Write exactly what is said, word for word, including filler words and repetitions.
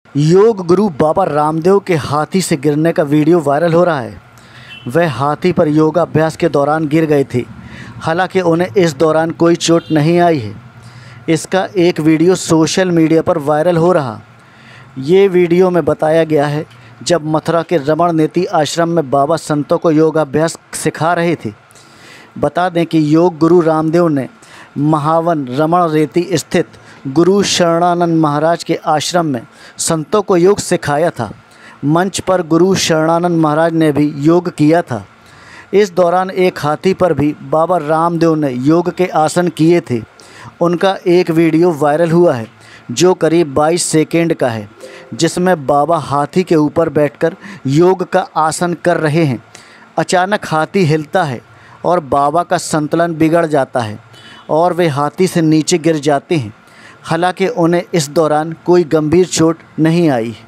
योग गुरु बाबा रामदेव के हाथी से गिरने का वीडियो वायरल हो रहा है। वह हाथी पर योगाभ्यास के दौरान गिर गए थे। हालांकि उन्हें इस दौरान कोई चोट नहीं आई है। इसका एक वीडियो सोशल मीडिया पर वायरल हो रहा। ये वीडियो में बताया गया है जब मथुरा के रमण नेति आश्रम में बाबा संतों को योगाभ्यास सिखा रहे थे। बता दें कि योग गुरु रामदेव ने महावन रमण रेती स्थित गुरु शरणानंद महाराज के आश्रम में संतों को योग सिखाया था। मंच पर गुरु शरणानंद महाराज ने भी योग किया था। इस दौरान एक हाथी पर भी बाबा रामदेव ने योग के आसन किए थे। उनका एक वीडियो वायरल हुआ है जो करीब बाईस सेकेंड का है, जिसमें बाबा हाथी के ऊपर बैठकर योग का आसन कर रहे हैं। अचानक हाथी हिलता है और बाबा का संतुलन बिगड़ जाता है और वे हाथी से नीचे गिर जाते हैं। हालांकि उन्हें इस दौरान कोई गंभीर चोट नहीं आई।